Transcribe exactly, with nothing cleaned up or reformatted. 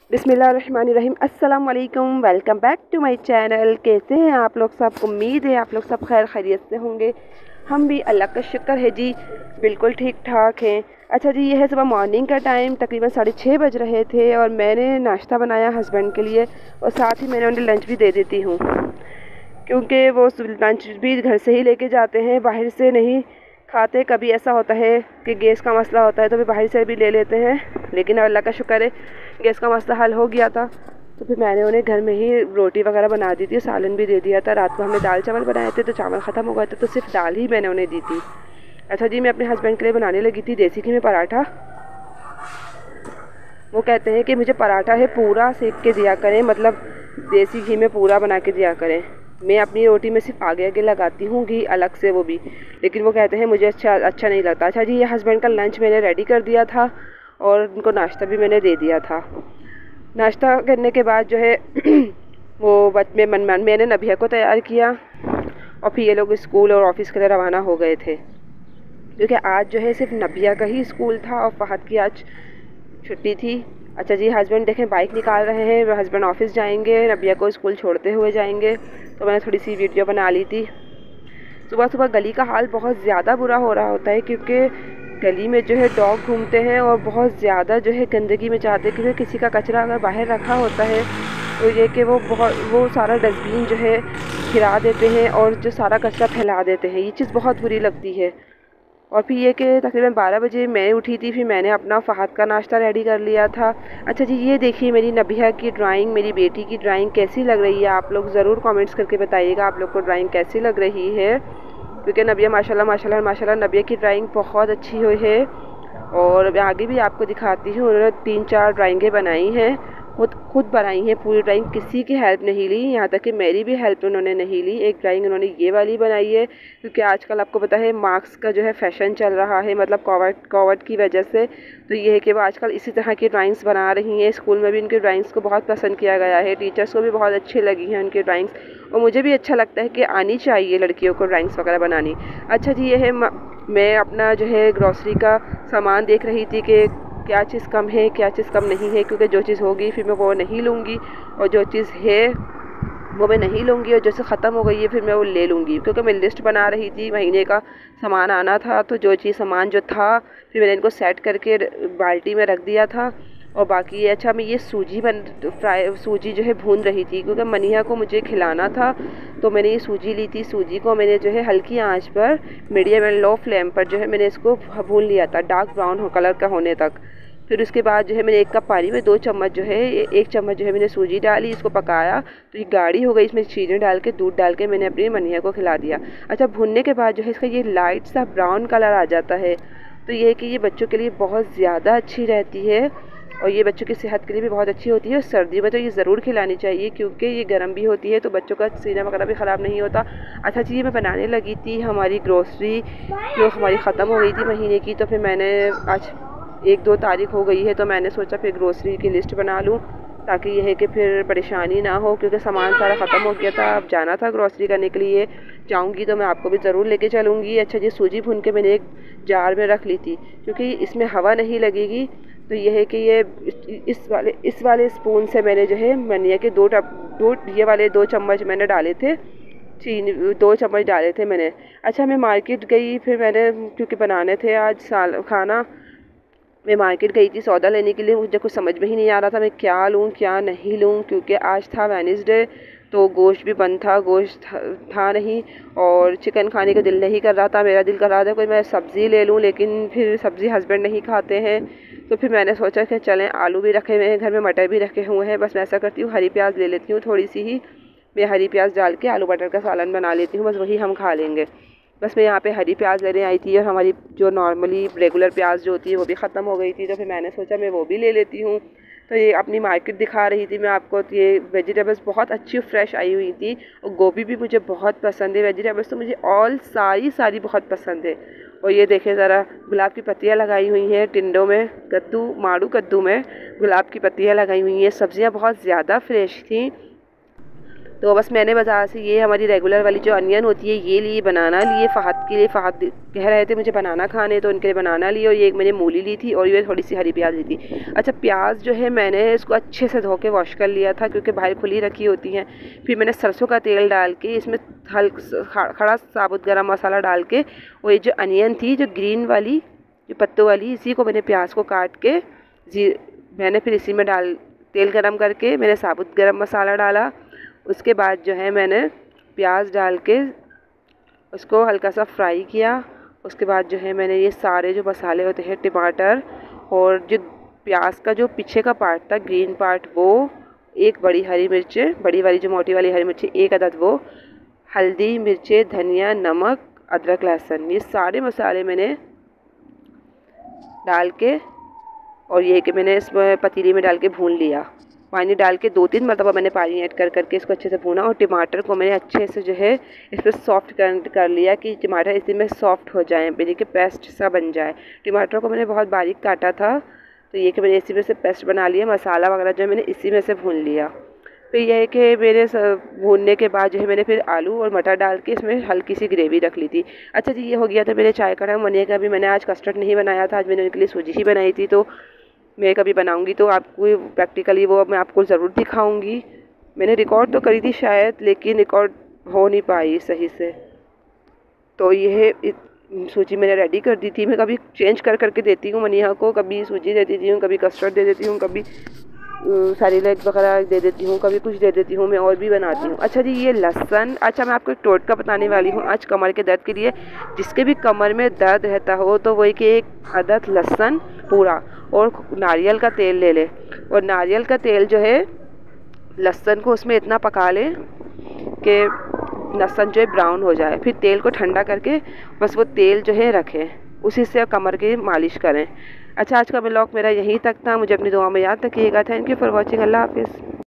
बिस्मिल्लाहिर्रहमानिर्रहीम। अस्सलाम वालेकुम, welcome back to my channel. कैसे हैं आप लोग सब? उम्मीद है आप लोग सब खैर खैरियत से होंगे। हम भी अल्लाह का शुक्र है जी बिल्कुल ठीक ठाक हैं। अच्छा जी, यह है सुबह मॉर्निंग का टाइम, तकरीबन साढ़े छः बज रहे थे और मैंने नाश्ता बनाया हस्बैंड के लिए और साथ ही मैंने उन्हें लंच भी दे देती हूँ, क्योंकि वो लंच भी घर से ही लेके जाते हैं, बाहर से नहीं खाते। कभी ऐसा होता है कि गैस का मसला होता है तो फिर बाहर से भी ले लेते हैं, लेकिन अल्लाह का शुक्र है गैस का मसला हल हो गया था। तो फिर मैंने उन्हें घर में ही रोटी वगैरह बना दी थी, सालन भी दे दिया था। रात को हमने दाल चावल बनाए थे तो चावल ख़त्म हो गए थे तो सिर्फ दाल ही मैंने उन्हें दी थी। अच्छा जी, मैं अपने हस्बैंड के लिए बनाने लगी थी देसी घी में पराठा। वो कहते हैं कि मुझे पराठा है पूरा सेक के दिया करें, मतलब देसी घी में पूरा बना के दिया करें। मैं अपनी रोटी में सिर्फ आगे आगे लगाती हूँ घी अलग से, वो भी, लेकिन वो कहते हैं मुझे अच्छा अच्छा नहीं लगता। अच्छा जी, ये हस्बैंड का लंच मैंने रेडी कर दिया था और उनको नाश्ता भी मैंने दे दिया था। नाश्ता करने के बाद जो है वो बच में मन मन मैंने नबिया को तैयार किया और फिर ये लोग स्कूल और ऑफिस के लिए रवाना हो गए थे, क्योंकि आज जो है सिर्फ नबिया का ही स्कूल था और फहद की आज छुट्टी थी। अच्छा जी, हस्बैंड देखें बाइक निकाल रहे हैं, हस्बैंड ऑफिस जाएंगे, नबिया को स्कूल छोड़ते हुए जाएंगे, तो मैंने थोड़ी सी वीडियो बना ली थी। सुबह सुबह गली का हाल बहुत ज़्यादा बुरा हो रहा होता है, क्योंकि गली में जो है डॉग घूमते हैं और बहुत ज़्यादा जो है गंदगी में जाते हैं, क्योंकि किसी का कचरा अगर बाहर रखा होता है तो ये कि वो बहुत वो सारा डस्टबिन जो है गिरा देते हैं और जो सारा कचरा फैला देते हैं। ये चीज़ बहुत बुरी लगती है। और फिर ये कि तकरीबन बारह बजे मैं उठी थी, फिर मैंने अपना फ़हद का नाश्ता रेडी कर लिया था। अच्छा जी, ये देखिए मेरी नबिया की ड्राइंग, मेरी बेटी की ड्राइंग कैसी लग रही है? आप लोग ज़रूर कमेंट्स करके बताइएगा आप लोग को ड्राइंग कैसी लग रही है, क्योंकि नबिया माशाल्लाह माशाल्लाह माशाल्लाह नबिया की ड्राइंग बहुत अच्छी हुई है। और आगे भी आपको दिखाती हूँ, उन्होंने तीन चार ड्राइंगें बनाई हैं, खुद खुद बनाई हैं पूरी ड्राइंग, किसी की हेल्प नहीं ली, यहाँ तक कि मेरी भी हेल्प उन्होंने नहीं ली। एक ड्राइंग उन्होंने ये वाली बनाई है, क्योंकि आजकल आपको पता है मार्क्स का जो है फैशन चल रहा है, मतलब कोविड कोविड की वजह से। तो ये है कि वो आजकल इसी तरह की ड्राइंग्स बना रही हैं। स्कूल में भी उनकी ड्राइंग्स को बहुत पसंद किया गया है, टीचर्स को भी बहुत अच्छी लगी हैं उनकी ड्राइंग्स, और मुझे भी अच्छा लगता है कि आनी चाहिए लड़कियों को ड्राइंग्स वगैरह बनानी। अच्छा जी, ये है मैं अपना जो है ग्रॉसरी का सामान देख रही थी कि क्या चीज़ कम है क्या चीज़ कम नहीं है, क्योंकि जो चीज़ होगी फिर मैं वो नहीं लूँगी और जो चीज़ है वो मैं नहीं लूँगी, और जैसे ख़त्म हो गई है फिर मैं वो ले लूँगी। क्योंकि मैं लिस्ट बना रही थी, महीने का सामान आना था, तो जो चीज़ सामान जो था फिर मैंने इनको सेट करके बाल्टी में रख दिया था। और बाकी ये, अच्छा मैं ये सूजी बन फ्राई सूजी जो है भून रही थी, क्योंकि मनिया को मुझे खिलाना था, तो मैंने ये सूजी ली थी। सूजी को मैंने जो है हल्की आंच पर, मीडियम एंड लो फ्लेम पर जो है मैंने इसको भून लिया था डार्क ब्राउन हो कलर का होने तक। फिर उसके बाद जो है मैंने एक कप पानी में दो चम्मच जो है एक चम्मच जो है मैंने सूजी डाली, इसको पकाया तो ये गाढ़ी हो गई। इसमें चीज़ें डाल के दूध डाल के मैंने अपनी मनिया को खिला दिया। अच्छा, भुनने के बाद जो है इसका ये लाइट सा ब्राउन कलर आ जाता है, तो ये है कि ये बच्चों के लिए बहुत ज़्यादा अच्छी रहती है और ये बच्चों की सेहत के लिए भी बहुत अच्छी होती है। और सर्दियों में तो ये ज़रूर खिलानी चाहिए, क्योंकि ये गर्म भी होती है तो बच्चों का सीना वगैरह भी ख़राब नहीं होता। अच्छा जी, मैं बनाने लगी थी हमारी ग्रोसरी जो हमारी ख़त्म हो गई थी महीने की, तो फिर मैंने आज एक दो तारीख हो गई है तो मैंने सोचा फिर ग्रोसरी की लिस्ट बना लूँ, ताकि यह है कि फिर परेशानी ना हो, क्योंकि सामान सारा ख़त्म हो गया था। अब जाना था ग्रोसरी करने के लिए, जाऊंगी तो मैं आपको भी ज़रूर लेके चलूँगी। अच्छा जी, सूजी भून के मैंने एक जार में रख ली थी, क्योंकि इसमें हवा नहीं लगेगी। तो यह है कि ये इस वाले इस वाले स्पून से मैंने जो है मनिया के दो टप दो ये वाले दो चम्मच मैंने डाले थे, चीनी दो चम्मच डाले थे मैंने। अच्छा, मैं मार्केट गई, फिर मैंने क्योंकि बनाने थे आज साल खाना, मैं मार्केट गई थी सौदा लेने के लिए। मुझे कुछ समझ में ही नहीं आ रहा था मैं क्या लूँ क्या नहीं लूँ, क्योंकि आज था वेडनेसडे तो गोश्त भी बंद था, गोश्त था, था नहीं, और चिकन खाने का दिल नहीं कर रहा था। मेरा दिल कर रहा था कोई मैं सब्ज़ी ले लूँ, लेकिन फिर सब्ज़ी हस्बैंड नहीं खाते हैं, तो फिर मैंने सोचा कि चलें, आलू भी रखे हुए हैं घर में, मटर भी रखे हुए हैं, बस मैं ऐसा करती हूँ हरी प्याज ले लेती हूँ थोड़ी सी ही, मैं हरी प्याज डाल के आलू मटर का सालन बना लेती हूँ, बस वही हम खा लेंगे। बस मैं यहाँ पे हरी प्याज लेने आई थी और हमारी जो नॉर्मली रेगुलर प्याज जो होती है वो भी ख़त्म हो गई थी, तो फिर मैंने सोचा मैं वो भी ले लेती हूँ। तो ये अपनी मार्केट दिखा रही थी मैं आपको, तो ये वेजिटेबल्स बहुत अच्छी फ्रेश आई हुई थी, और गोभी भी मुझे बहुत पसंद है। वेजिटेबल्स तो मुझे ऑल सारी सारी बहुत पसंद है। और ये देखें ज़रा, गुलाब की पत्तियाँ लगाई हुई हैं टिंडों में, कद्दू माड़ू कद्दू में गुलाब की पत्तियाँ लगाई हुई हैं। सब्ज़ियाँ बहुत ज़्यादा फ्रेश थी। तो बस मैंने बाज़ार से ये हमारी रेगुलर वाली जो अनियन होती है ये लिए, बनाना लिए फ़हद के लिए। फ़हद कह रहे थे मुझे बनाना खाने, तो उनके लिए बनाना ली, और ये एक मैंने मूली ली थी, और ये थोड़ी सी हरी प्याज ली थी। अच्छा, प्याज जो है मैंने इसको अच्छे से धो के वॉश कर लिया था, क्योंकि बाहर खुली रखी होती हैं। फिर मैंने सरसों का तेल डाल के इसमें हल्का खड़ा साबुत गरम मसाला डाल के, वो ये जो अनियन थी जो ग्रीन वाली जो पत्तों वाली, इसी को मैंने प्याज को काट के जी मैंने फिर इसी में डाल तेल गरम करके मैंने साबुत गरम मसाला डाला। उसके बाद जो है मैंने प्याज डाल के उसको हल्का सा फ्राई किया। उसके बाद जो है मैंने ये सारे जो मसाले होते हैं, टमाटर और जो प्याज का जो पीछे का पार्ट था, ग्रीन पार्ट, वो, एक बड़ी हरी मिर्चें, बड़ी वाली जो मोटी वाली हरी मिर्ची एक अदद वो, हल्दी, मिर्चें, धनिया, नमक, अदरक, लहसुन, ये सारे मसाले मैंने डाल के, और ये कि मैंने इस पतीली में डाल के भून लिया। पानी डाल के दो तीन मरतबा मैंने पानी ऐड कर करके इसको अच्छे से भूना, और टमाटर को मैंने अच्छे से जो है इस पर सॉफ्ट कर कर लिया कि टमाटर इसी में सॉफ्ट हो जाए, यानी कि पेस्ट सा बन जाए। टमाटर को मैंने बहुत बारीक काटा था, तो ये कि मैंने इसी में से पेस्ट बना लिया। मसाला वगैरह जो है मैंने इसी में से भून लिया। फिर यह है कि मेरे भूनने के बाद जो है मैंने फिर आलू और मटर डाल के इसमें हल्की सी ग्रेवी रख ली थी। अच्छा जी, ये हो गया था मेरे चाय का टाइम। मनिया का भी मैंने आज कस्टर्ड नहीं बनाया था, आज मैंने उनके लिए सूजी ही बनाई थी, तो मैं कभी बनाऊंगी तो आपको प्रैक्टिकली वो मैं आपको ज़रूर दिखाऊंगी। मैंने रिकॉर्ड तो करी थी शायद, लेकिन रिकॉर्ड हो नहीं पाई सही से। तो यह सूजी मैंने रेडी कर दी थी। मैं कभी चेंज कर करके देती हूँ मनिया को, कभी सूजी दे देती हूँ, कभी कस्टर्ड दे देती हूँ, कभी सारी लेग वगैरह दे देती हूँ, कभी कुछ दे देती हूँ, मैं और भी बनाती हूँ। अच्छा जी, ये लहसुन, अच्छा मैं आपको एक टोटका बताने वाली हूँ आज कमर के दर्द के लिए। जिसके भी कमर में दर्द रहता हो तो वही कि एक अदद लहसुन पूरा और नारियल का तेल ले ले, और नारियल का तेल जो है लहसुन को उसमें इतना पका ले कि लहसुन जो है ब्राउन हो जाए। फिर तेल को ठंडा करके बस वो तेल जो है रखें, उसी से कमर की मालिश करें। अच्छा, आज का व्लॉग मेरा यहीं तक था। मुझे अपनी दुआ में याद रखिएगा। Thank you for watching. अल्लाह हाफिज़।